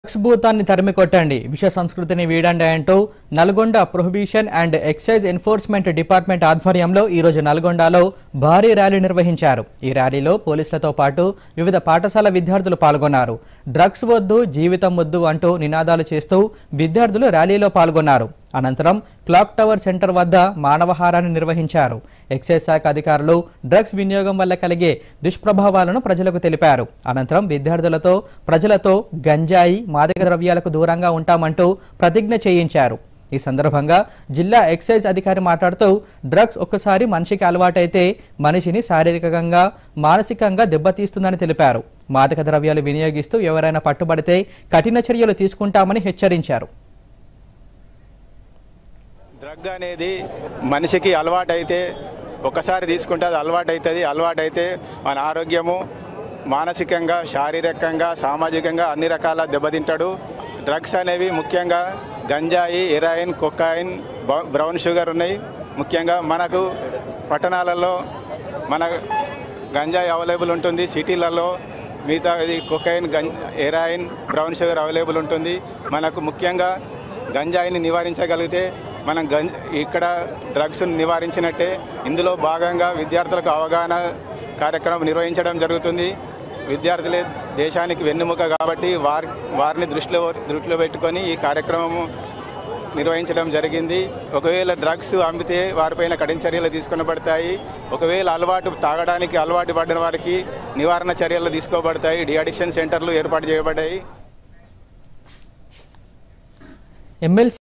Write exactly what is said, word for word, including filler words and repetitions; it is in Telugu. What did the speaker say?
డ్రగ్స్ భూతాన్ని తరిమి కొట్టండి, విష సంస్కృతిని వీడండి అంటూ Nalgonda prohibition and excise enforcement department ఆధ్వర్యంలో ఈరోజు నల్గొండలో భారీ ర్యాలీ నిర్వహించారు. ఈ ర్యాలీలో పోలీసులతో పాటు వివిధ పాఠశాల విద్యార్థులు పాల్గొన్నారు. డ్రగ్స్ వద్దు, జీవితం వద్దు అంటూ నినాదాలు చేస్తూ విద్యార్థులు ర్యాలీలో పాల్గొన్నారు. అనంతరం క్లాక్ టవర్ సెంటర్ వద్ద మానవహారాన్ని నిర్వహించారు. ఎక్సైజ్ శాఖ అధికారులు డ్రగ్స్ వినియోగం వల్ల కలిగే దుష్ప్రభావాలను ప్రజలకు తెలిపారు. అనంతరం విద్యార్థులతో ప్రజలతో గంజాయి, మాదక ద్రవ్యాలకు దూరంగా ఉంటామంటూ ప్రతిజ్ఞ చేయించారు. ఈ సందర్భంగా జిల్లా ఎక్సైజ్ అధికారి మాట్లాడుతూ డ్రగ్స్ ఒక్కసారి మనిషికి అలవాటైతే మనిషిని శారీరకంగా, మానసికంగా దెబ్బతీస్తుందని తెలిపారు. మాదక ద్రవ్యాలు వినియోగిస్తూ ఎవరైనా పట్టుబడితే కఠిన చర్యలు తీసుకుంటామని హెచ్చరించారు. డ్రగ్ అనేది మనిషికి అలవాటైతే ఒకసారి తీసుకుంటే అది అలవాటైతుంది. అలవాటైతే మన ఆరోగ్యము మానసికంగా, శారీరకంగా, సామాజికంగా అన్ని రకాల దెబ్బతింటాడు. డ్రగ్స్ అనేవి ముఖ్యంగా గంజాయి, హెరాయిన్, కొకాయిన్, బ్రౌన్ షుగర్ ఉన్నాయి. ముఖ్యంగా మనకు పట్టణాలలో మన గంజాయి అవైలబుల్ ఉంటుంది, సిటీలలో మిగతా ఇది cocaine, ganja heroin, brown sugar available ఉంటుంది. మనకు ముఖ్యంగా గంజాయిని నివారించగలిగితే మనం గంజ ఇక్కడ డ్రగ్స్ను నివారించినట్టే. ఇందులో భాగంగా విద్యార్థులకు అవగాహన కార్యక్రమం నిర్వహించడం జరుగుతుంది. విద్యార్థులే దేశానికి వెన్నెముక కాబట్టి వారి వారిని దృష్టిలో దృష్టిలో పెట్టుకొని ఈ కార్యక్రమం నిర్వహించడం జరిగింది. ఒకవేళ డ్రగ్స్ అమ్మితే వారిపైన కఠిన చర్యలు తీసుకొనబడతాయి. ఒకవేళ అలవాటు తాగడానికి అలవాటు పడిన వారికి నివారణ చర్యలు తీసుకోబడతాయి. డి అడిక్షన్ సెంటర్లు ఏర్పాటు చేయబడ్డాయి. ఎమ్మెల్సీ